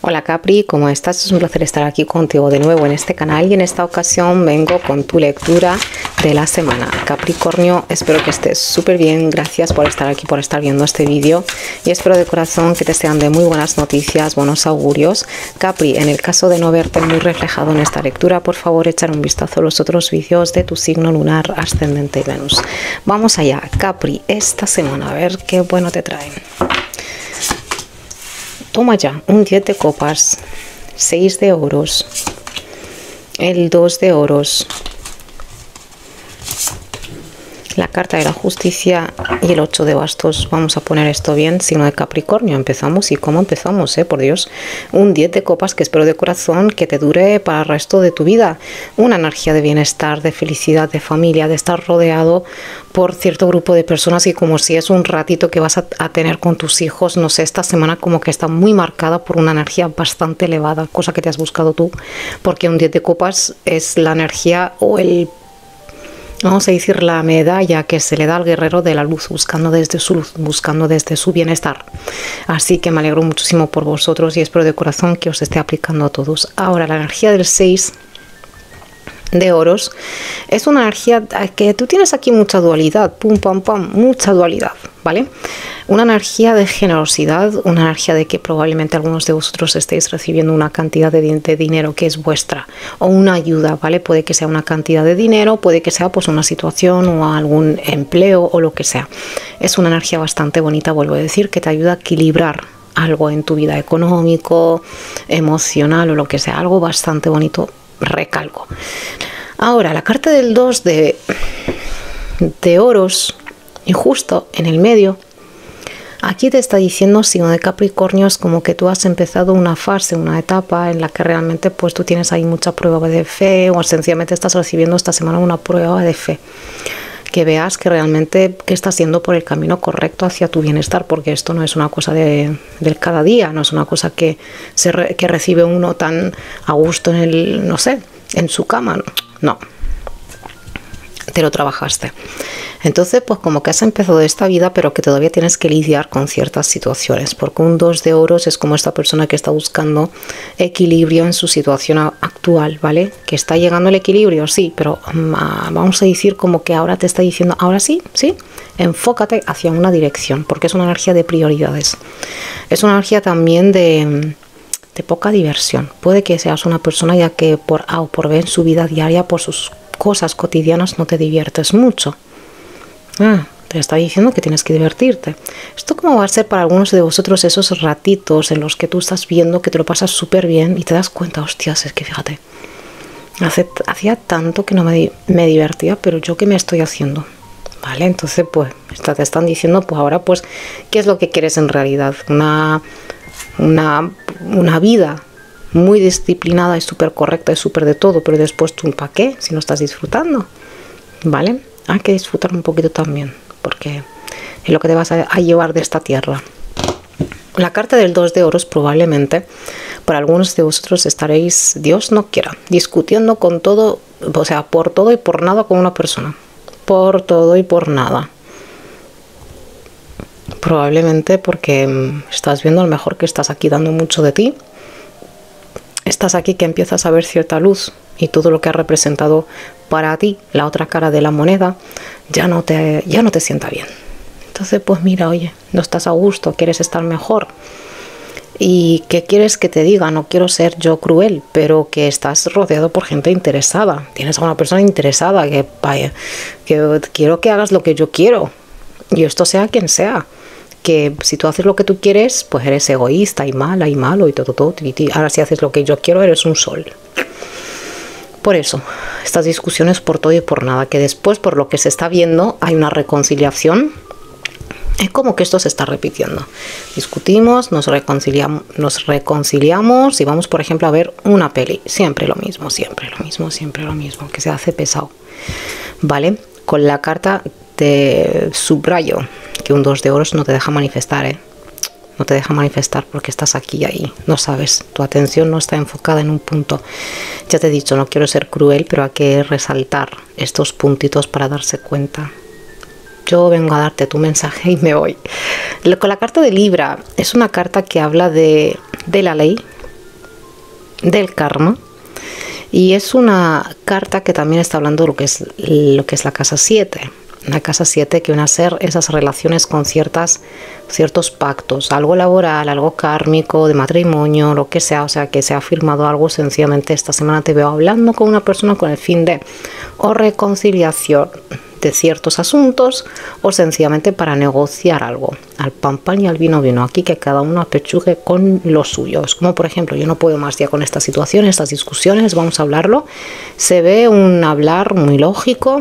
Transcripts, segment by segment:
Hola Capri, ¿cómo estás? Es un placer estar aquí contigo de nuevo en este canal y en esta ocasión vengo con tu lectura de la semana. Capricornio, espero que estés súper bien, gracias por estar aquí, por estar viendo este vídeo y espero de corazón que te sean de muy buenas noticias, buenos augurios. Capri, en el caso de no verte muy reflejado en esta lectura, por favor echar un vistazo a los otros vídeos de tu signo lunar, ascendente y Venus. Vamos allá, Capri, esta semana, a ver qué bueno te traen. Toma ya, un 10 de copas, 6 de oros, el 2 de oros, la carta de la justicia y el 8 de bastos. Vamos a poner esto bien, signo de Capricornio. Empezamos y cómo empezamos, por Dios. Un 10 de copas que espero de corazón que te dure para el resto de tu vida. Una energía de bienestar, de felicidad, de familia, de estar rodeado por cierto grupo de personas y como si es un ratito que vas a tener con tus hijos. No sé, esta semana como que está muy marcada por una energía bastante elevada, cosa que te has buscado tú, porque un 10 de copas es la energía o el, vamos a decir, la medalla que se le da al guerrero de la luz, buscando desde su luz, buscando desde su bienestar. Así que me alegro muchísimo por vosotros y espero de corazón que os esté aplicando a todos. Ahora, la energía del 6 de oros es una energía que tú tienes aquí mucha dualidad, pum, pam, pam, mucha dualidad, ¿vale? Una energía de generosidad, una energía de que probablemente algunos de vosotros estéis recibiendo una cantidad de dinero que es vuestra o una ayuda, ¿vale? Puede que sea una cantidad de dinero, puede que sea pues una situación o algún empleo o lo que sea. Es una energía bastante bonita, vuelvo a decir, que te ayuda a equilibrar algo en tu vida económico, emocional o lo que sea, algo bastante bonito, recalco. Ahora, la carta del 2 de oros y justo en el medio, aquí te está diciendo, signo de Capricornio, es como que tú has empezado una fase, una etapa en la que realmente pues tú tienes ahí mucha prueba de fe o sencillamente estás recibiendo esta semana una prueba de fe. Que veas que realmente que estás yendo por el camino correcto hacia tu bienestar, porque esto no es una cosa del cada día, no es una cosa que recibe uno tan a gusto en el, no sé, en su cama, no, te lo trabajaste. Entonces, pues como que has empezado esta vida, pero que todavía tienes que lidiar con ciertas situaciones, porque un 2 de oros es como esta persona que está buscando equilibrio en su situación actual, ¿vale? Que está llegando al equilibrio, sí, pero vamos a decir como que ahora te está diciendo, ahora sí, sí, enfócate hacia una dirección, porque es una energía de prioridades. Es una energía también de poca diversión. Puede que seas una persona ya que por A o por B en su vida diaria, por sus cosas cotidianas, no te diviertes mucho. Te está diciendo que tienes que divertirte. Esto como va a ser para algunos de vosotros esos ratitos en los que tú estás viendo que te lo pasas súper bien y te das cuenta, hostias, es que fíjate, hacía tanto que no me divertía, pero yo qué me estoy haciendo, ¿vale? Entonces pues te están diciendo, pues ahora pues, ¿qué es lo que quieres en realidad? Una vida muy disciplinada y súper correcta y súper de todo, pero después tú, ¿para qué? Si no estás disfrutando, ¿vale? Hay que disfrutar un poquito también, porque es lo que te vas a llevar de esta tierra. La carta del 2 de oros probablemente para algunos de vosotros estaréis, Dios no quiera, discutiendo con todo, o sea, por todo y por nada con una persona. Por todo y por nada. Probablemente porque estás viendo a lo mejor que estás aquí dando mucho de ti. Estás aquí que empiezas a ver cierta luz y todo lo que ha representado para ti la otra cara de la moneda ya no te sienta bien. Entonces pues mira, oye, no estás a gusto, quieres estar mejor. ¿Y qué quieres que te diga? No quiero ser yo cruel, pero que estás rodeado por gente interesada. Tienes a una persona interesada que quiero que hagas lo que yo quiero. Y esto sea quien sea. Que si tú haces lo que tú quieres, pues eres egoísta y mala y malo y todo. Ahora si haces lo que yo quiero, eres un sol. Por eso, estas discusiones por todo y por nada, que después, por lo que se está viendo, hay una reconciliación. Es como que esto se está repitiendo. Discutimos, nos reconciliamos y vamos, por ejemplo, a ver una peli. Siempre lo mismo, siempre lo mismo, siempre lo mismo, que se hace pesado. ¿Vale? Con la carta de subrayo que un 2 de oros no te deja manifestar, no te deja manifestar porque estás aquí y ahí, no sabes, tu atención no está enfocada en un punto. Ya te he dicho, no quiero ser cruel, pero hay que resaltar estos puntitos para darse cuenta. Yo vengo a darte tu mensaje y me voy. Con la carta de Libra, es una carta que habla de la ley, del karma. Y es una carta que también está hablando de lo que es la casa 7. La casa 7 que van a ser esas relaciones con ciertos pactos, algo laboral, algo kármico, de matrimonio, lo que sea, o sea, que se ha firmado algo. Sencillamente esta semana te veo hablando con una persona con el fin de o reconciliación de ciertos asuntos o sencillamente para negociar algo. Al pan pan y al vino vino. Aquí que cada uno apechugue con los suyos. Como por ejemplo, yo no puedo más ya con esta situación, estas discusiones, vamos a hablarlo. Se ve un hablar muy lógico,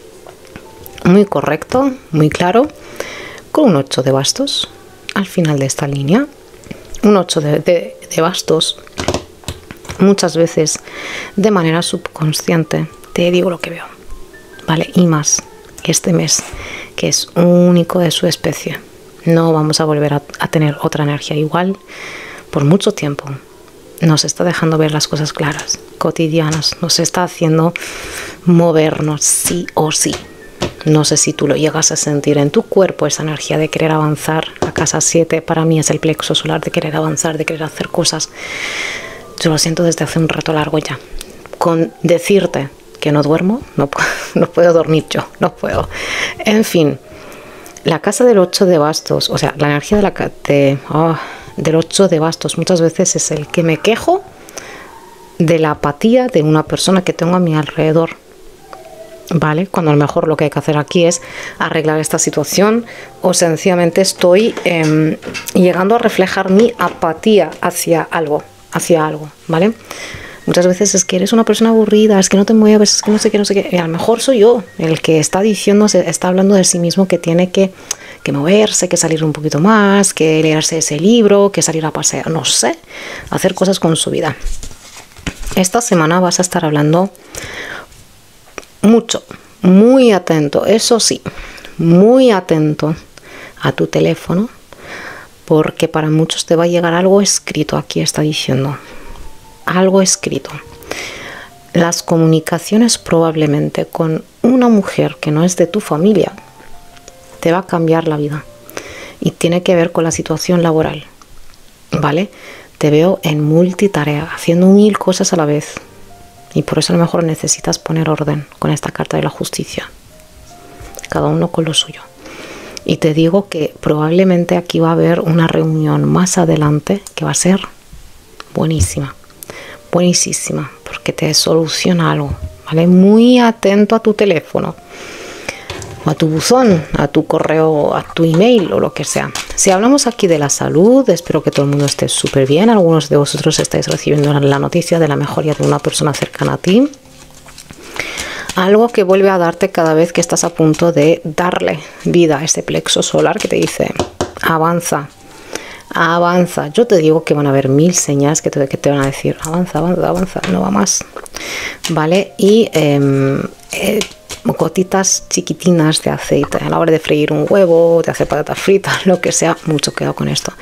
muy correcto, muy claro, con un 8 de bastos al final de esta línea. Un 8 de bastos, muchas veces de manera subconsciente, te digo lo que veo, ¿vale? Y más este mes, que es único de su especie. No vamos a volver a tener otra energía igual por mucho tiempo. Nos está dejando ver las cosas claras, cotidianas, nos está haciendo movernos sí o sí. No sé si tú lo llegas a sentir en tu cuerpo, esa energía de querer avanzar. La casa 7 para mí es el plexo solar, de querer avanzar, de querer hacer cosas. Yo lo siento desde hace un rato largo ya. Con decirte que no duermo, no puedo dormir yo, no puedo. En fin, la casa del 8 de bastos, o sea, la energía del 8 de bastos muchas veces es el que me quejo de la apatía de una persona que tengo a mi alrededor. ¿Vale? Cuando a lo mejor lo que hay que hacer aquí es arreglar esta situación o sencillamente estoy llegando a reflejar mi apatía hacia algo, ¿vale? Muchas veces es que eres una persona aburrida, es que no te mueves, es que no sé qué, y a lo mejor soy yo el que está diciendo, está hablando de sí mismo que tiene que moverse, que salir un poquito más, que leerse ese libro, que salir a pasear, no sé, hacer cosas con su vida. Esta semana vas a estar hablando mucho, muy atento, eso sí, muy atento a tu teléfono, porque para muchos te va a llegar algo escrito. Aquí está diciendo algo escrito. Las comunicaciones probablemente con una mujer que no es de tu familia te va a cambiar la vida y tiene que ver con la situación laboral, ¿vale? Te veo en multitarea, haciendo 1000 cosas a la vez. Y por eso a lo mejor necesitas poner orden con esta carta de la justicia. Cada uno con lo suyo. Y te digo que probablemente aquí va a haber una reunión más adelante que va a ser buenísima. Buenísima. Porque te soluciona algo. ¿Vale? Muy atento a tu teléfono. O a tu buzón, a tu correo, a tu email o lo que sea. Si hablamos aquí de la salud, espero que todo el mundo esté súper bien. Algunos de vosotros estáis recibiendo la noticia de la mejoría de una persona cercana a ti. Algo que vuelve a darte cada vez que estás a punto de darle vida a este plexo solar que te dice, avanza, avanza. Yo te digo que van a haber 1000 señales que te van a decir, avanza, avanza, avanza, no va más. ¿Vale? Y gotitas chiquitinas de aceite a la hora de freír un huevo, de hacer patatas fritas, lo que sea. Mucho cuidado con esto.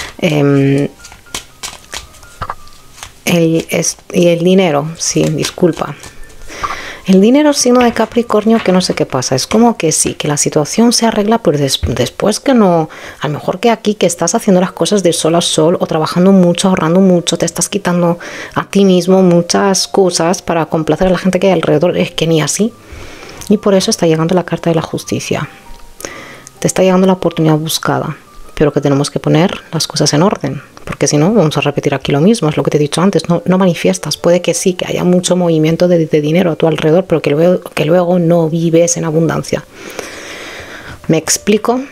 Y el dinero, sí, disculpa. El dinero, signo de Capricornio, que no sé qué pasa. Es como que sí, que la situación se arregla, pero después que no. A lo mejor que aquí que estás haciendo las cosas de sol a sol o trabajando mucho, ahorrando mucho, te estás quitando a ti mismo muchas cosas para complacer a la gente que hay alrededor. Es que ni así. Y por eso está llegando la carta de la justicia. Te está llegando la oportunidad buscada. Pero que tenemos que poner las cosas en orden. Porque si no, vamos a repetir aquí lo mismo. Es lo que te he dicho antes. No manifiestas. Puede que sí, que haya mucho movimiento de dinero a tu alrededor, pero que luego no vives en abundancia. ¿Me explico?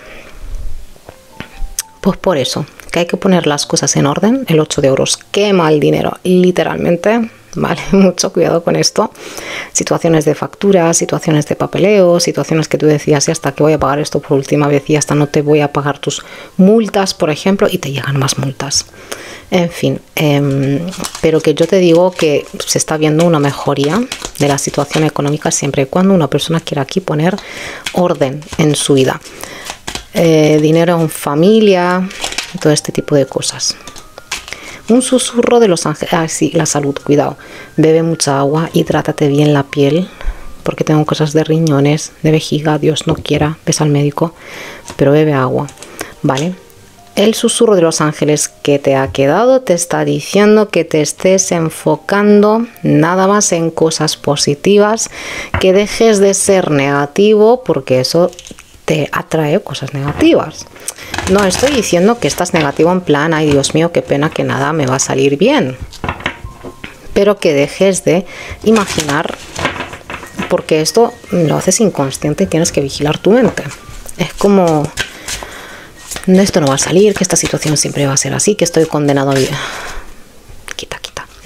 Pues por eso, que hay que poner las cosas en orden. El 8 de euros quema el dinero, literalmente. Vale, mucho cuidado con esto. Situaciones de facturas, situaciones de papeleo, situaciones que tú decías, y hasta que voy a pagar esto por última vez y hasta no te voy a pagar tus multas, por ejemplo, y te llegan más multas. En fin, pero que yo te digo que se está viendo una mejoría de la situación económica siempre y cuando una persona quiera aquí poner orden en su vida. Dinero en familia, todo este tipo de cosas. Un susurro de los ángeles. Ah, sí, la salud, cuidado. Bebe mucha agua y trátate bien la piel. Porque tengo cosas de riñones, de vejiga, Dios no quiera, ves al médico. Pero bebe agua, ¿vale? el susurro de los ángeles que te ha quedado te está diciendo que te estés enfocando nada más en cosas positivas, que dejes de ser negativo porque eso te atrae cosas negativas. No estoy diciendo que estás negativo en plan, ay Dios mío, qué pena que nada me va a salir bien. Pero que dejes de imaginar, porque esto lo haces inconsciente y tienes que vigilar tu mente. Es como, esto no va a salir, que esta situación siempre va a ser así, que estoy condenado a vivir. Quita.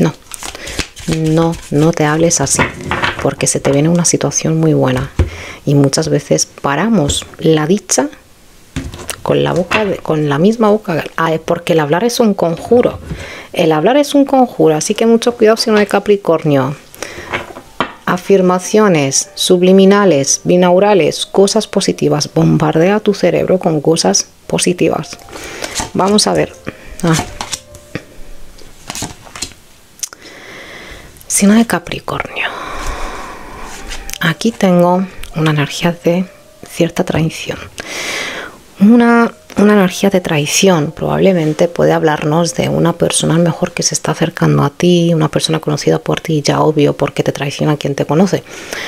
No te hables así, porque se te viene una situación muy buena. Y muchas veces paramos la dicha con la misma boca, porque el hablar es un conjuro. El hablar es un conjuro, así que mucho cuidado, signo de Capricornio. Afirmaciones subliminales, binaurales, cosas positivas. Bombardea tu cerebro con cosas positivas. Vamos a ver. Signo de Capricornio. Aquí tengo una energía de cierta traición. Una energía de traición probablemente puede hablarnos de una persona mejor que se está acercando a ti, una persona conocida por ti, ya obvio, porque te traiciona quien te conoce.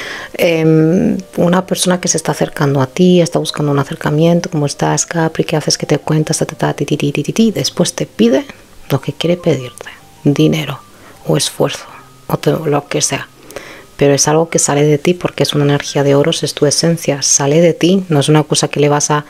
Una persona que se está acercando a ti, está buscando un acercamiento. ¿Cómo estás, Capri? ¿Qué haces? ¿Qué te cuentas? Después te pide lo que quiere pedirte, dinero o esfuerzo o lo que sea. Pero es algo que sale de ti porque es una energía de oros, es tu esencia, sale de ti, no es una cosa que le vas a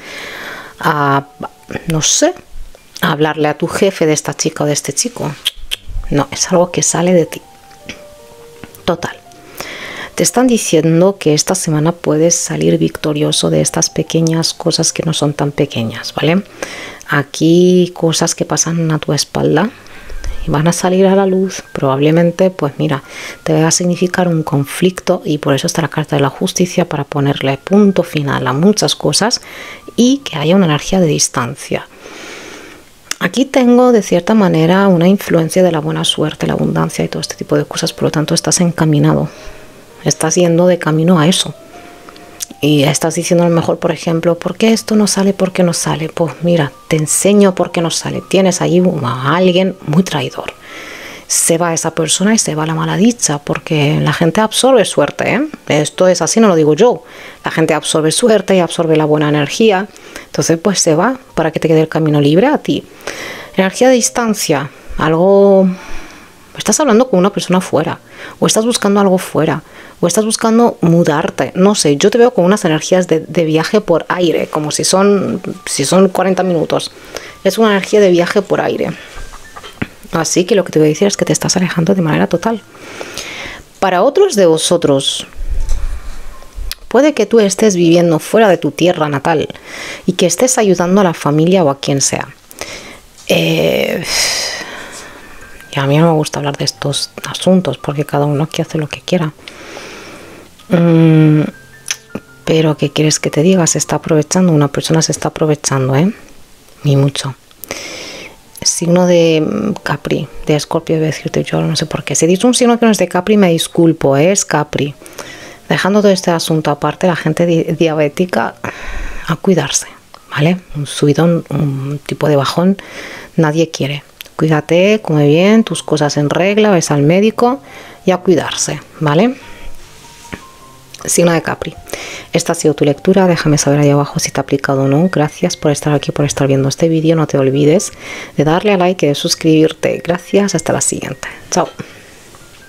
no sé, a hablarle a tu jefe de esta chica o de este chico. No, es algo que sale de ti. Total. Te están diciendo que esta semana puedes salir victorioso de estas pequeñas cosas que no son tan pequeñas, ¿vale? Aquí cosas que pasan a tu espalda y van a salir a la luz, probablemente, pues mira, te va a significar un conflicto, y por eso está la carta de la justicia, para ponerle punto final a muchas cosas y que haya una energía de distancia. Aquí tengo de cierta manera una influencia de la buena suerte, la abundancia y todo este tipo de cosas, por lo tanto estás encaminado, estás yendo de camino a eso. Y estás diciendo a lo mejor, por ejemplo, ¿por qué esto no sale? ¿Por qué no sale? Pues mira, te enseño por qué no sale. Tienes allí a alguien muy traidor. Se va esa persona y se va la mala dicha, porque la gente absorbe suerte, ¿eh? Esto es así, no lo digo yo. La gente absorbe suerte y absorbe la buena energía. Entonces, pues se va para que te quede el camino libre a ti. Energía de distancia, algo... Estás hablando con una persona fuera, o estás buscando algo fuera, o estás buscando mudarte, no sé, yo te veo con unas energías de viaje por aire, como si son 40 minutos, es una energía de viaje por aire. Así que lo que te voy a decir es que te estás alejando de manera total. Para otros de vosotros, puede que tú estés viviendo fuera de tu tierra natal y que estés ayudando a la familia o a quien sea. Y a mí no me gusta hablar de estos asuntos porque cada uno aquí hace lo que quiera. Pero ¿qué quieres que te diga? Se está aprovechando, una persona se está aprovechando, ¿eh? Y mucho. Signo de Capri, de Escorpio, voy a decirte yo, no sé por qué. Si he dicho un signo que no es de Capri, me disculpo, ¿eh? Es Capri. Dejando todo este asunto aparte, la gente diabética, a cuidarse, ¿vale? Un subidón, un tipo de bajón, nadie quiere. Cuídate, come bien, tus cosas en regla, ves al médico y a cuidarse, ¿vale? Signo de Capri. Esta ha sido tu lectura, déjame saber ahí abajo si te ha aplicado o no. Gracias por estar aquí, por estar viendo este vídeo. No te olvides de darle a like y de suscribirte. Gracias, hasta la siguiente. Chao.